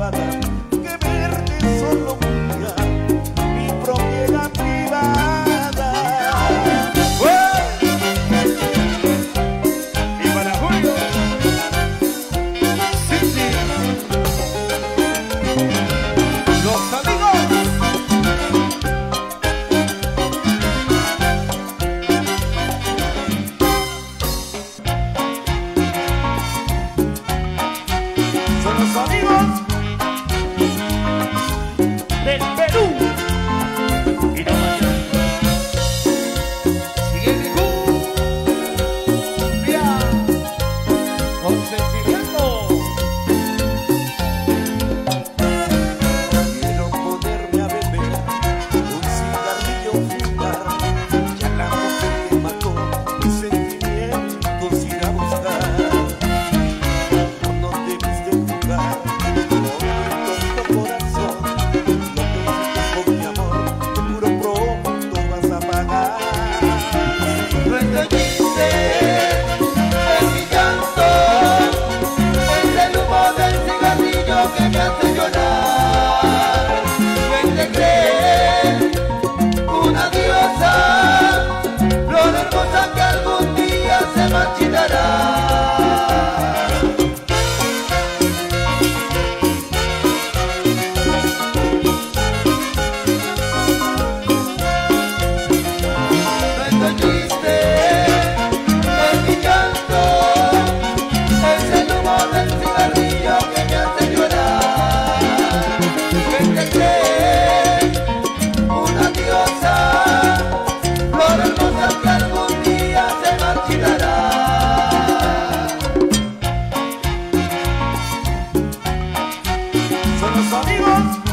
privada, que verte solo un día, mi propiedad privada. Y para Julio, sí, sí. Los amigos. Son los amigos del Perú. Y no sigue mi cumbia con sentimiento. Quiero ponerme a beber un cigarrillo, fumar, ya la mujer que mató mis sentimientos ir a buscar. No debiste jugar con mi tonto corazón, no te hiciste con mi amor, seguro pronto vas a pagar. No entendiste en mi llanto, es el humo del cigarrillo que me hace llorar. ¿Quién te cree una diosa, flor hermosa que algún día se marchitará? No entendiste en mi llanto, es el humo del cigarrillo que me hace llorar. ¿Quién te cree una diosa, flor hermosa que algún día se marchitará? Son los amigos